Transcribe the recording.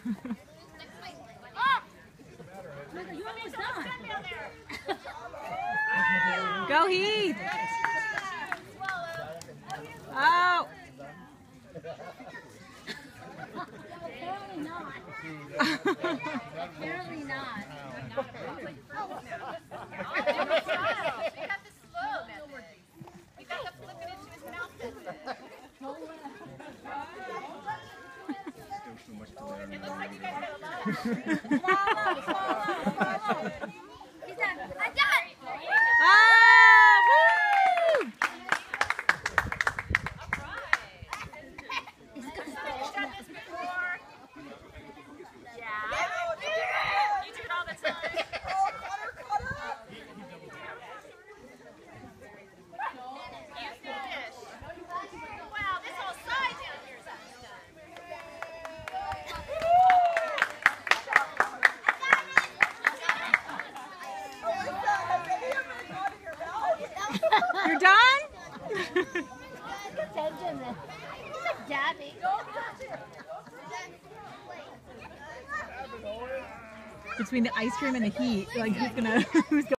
Go Heath! Oh! Apparently not. Apparently not. We have the slow method. We got to flip it into his mouth. It looks like you guys got a lot. He's done. I'm done! Ah! Woo! Somebody's done this before. Yeah. You do it all the time. You finish. Wow, this whole side down here is undone. You're done? Attention then. He's like dabbing. Between the ice cream and the heat, like who's gonna